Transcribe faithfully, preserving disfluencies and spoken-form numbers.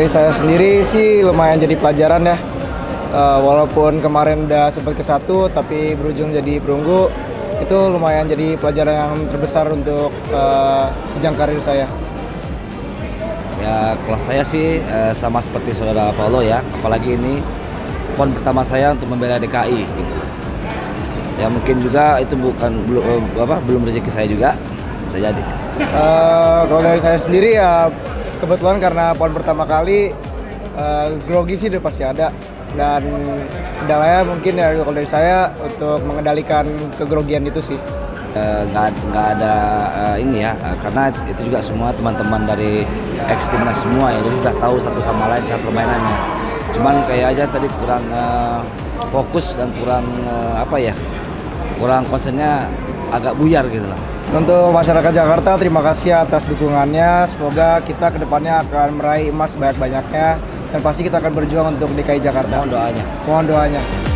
dari saya sendiri sih lumayan jadi pelajaran ya. Uh, walaupun kemarin udah sempat ke satu, tapi berujung jadi perunggu. Itu lumayan jadi pelajaran yang terbesar untuk uh, jenjang karir saya. Ya, kalau saya sih eh, sama seperti saudara Paulo ya, apalagi ini pon pertama saya untuk membela D K I gitu. Ya mungkin juga itu bukan belum apa belum rezeki saya juga, bisa jadi. Uh, kalau dari saya sendiri ya kebetulan karena pon pertama kali uh, grogi sih udah pasti ada, dan kendalanya mungkin ya kalau dari saya untuk mengendalikan kegrogian itu sih. Nggak uh, nggak ada uh, ini ya, uh, karena itu juga semua teman-teman dari ex timnas semua ya, jadi sudah tahu satu sama lain cara permainannya. Cuman kayak aja tadi kurang uh, fokus dan kurang uh, apa ya, kurang konsennya agak buyar gitu lah. Untuk masyarakat Jakarta, terima kasih atas dukungannya. Semoga kita kedepannya akan meraih emas banyak-banyaknya, dan pasti kita akan berjuang untuk D K I Jakarta. Mohon doanya. Mohon doanya.